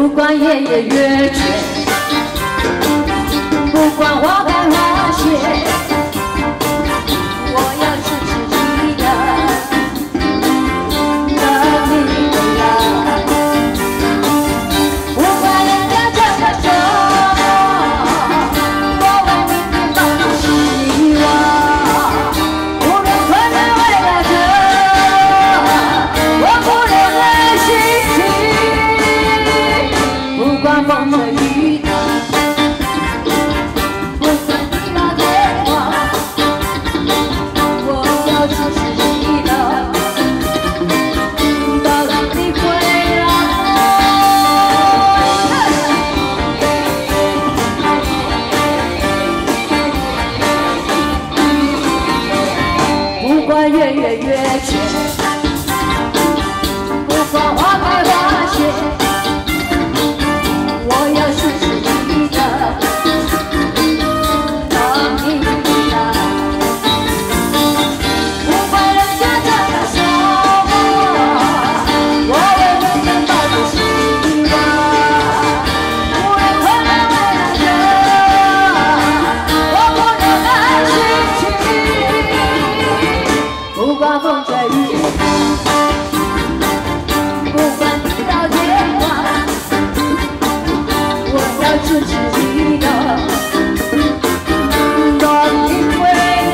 不管夜夜月缺，不管花开花谢，我要支持你的等你回来。不管人家怎么说，我为明天抱有希望。无论困难为了这，我不留了心情。不管风吹雨打，不管你打电话，我要支持你的，等你回来。不管月月月缺，不管花开花谢，我要支持你的，等你回来。不管人家怎么说我为人生抱有希望。无论困难为了这，我不留了心情。不管风吹雨打，不管你打电话，我要支持你的，等你回来。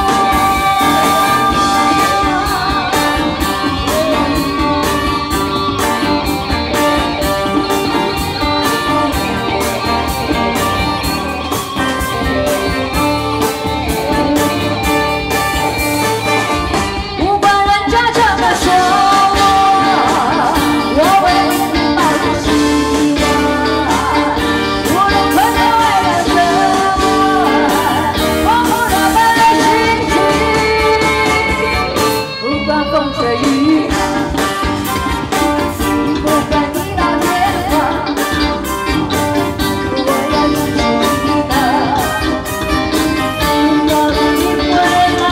不管人家怎么说我为你抱有希望。无论困难为了什么，我不留了心情。不管风吹雨打，不管你打电话，我要支持你的，等你回来。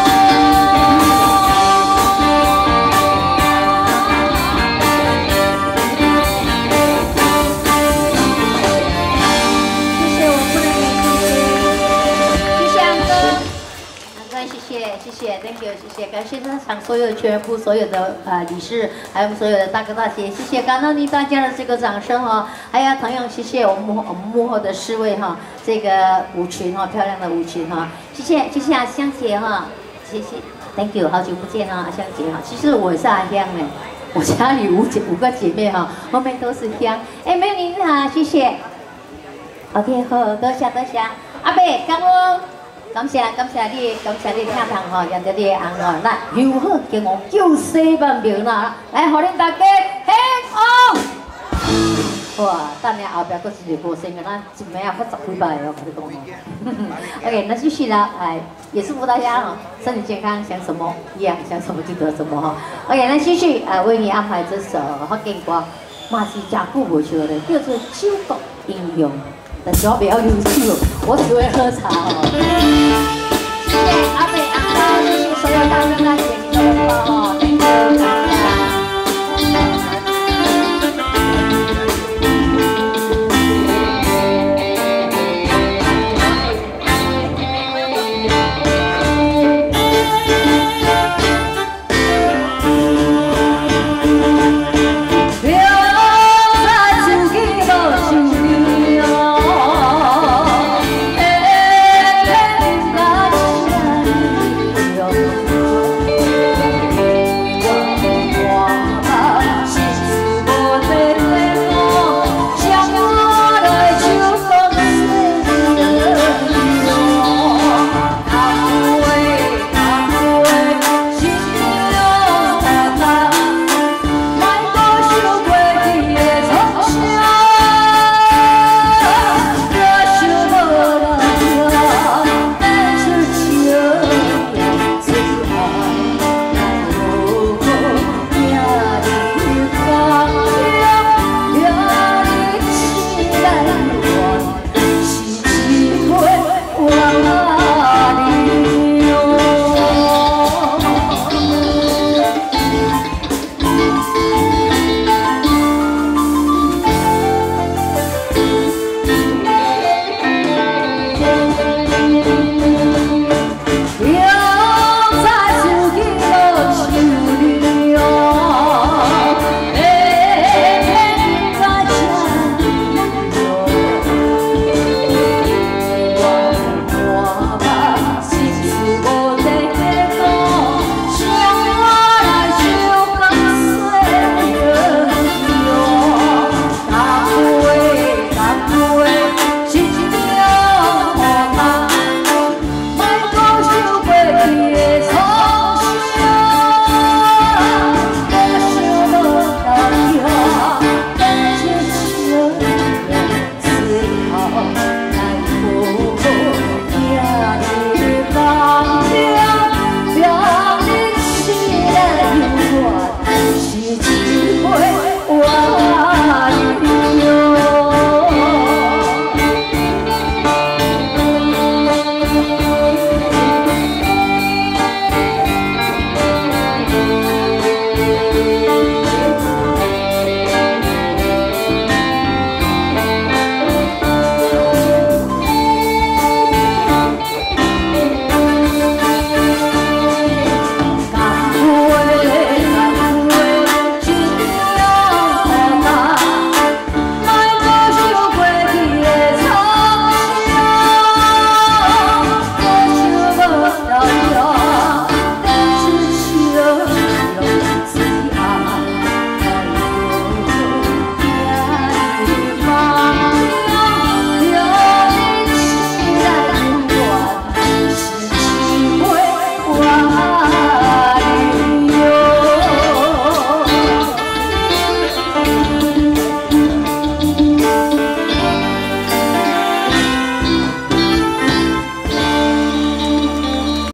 谢谢我们的女主持，谢谢安哥，安哥谢谢，Thank you， 谢谢，感谢现场所有全部所有的理事，还有所有的大哥大姐，谢谢，感恩大家的这个掌声哈，还有同样谢谢我们幕后的侍卫哈，这个舞群哈，漂亮的舞群哈，谢谢啊香姐哈，谢谢 ，Thank you， 好久不见啊香姐哈，其实我是阿香哎，我家里五个姐妹哈，后面都是香，哎美女你好，谢谢。OK， 好，多谢。阿伯，感恩，感谢你听堂吼，让到你的红吼，那又好叫我90万票啦，来，互恁大家兴旺！哇，等下后边搁一个歌声个，咱一暝啊发10几百哦，跟你讲哦。OK， 那继续啦，哎，也祝福大家哈，身体健康，想什么一样，想什么就得什么哈。OK， 那继续为你安排这首福建歌，嘛是真久无唱的，叫做《九国英雄》。但是我不要溜酒，我只会喝茶哦。谢谢阿美阿高，谢谢所有大哥大姐，你的红包哦，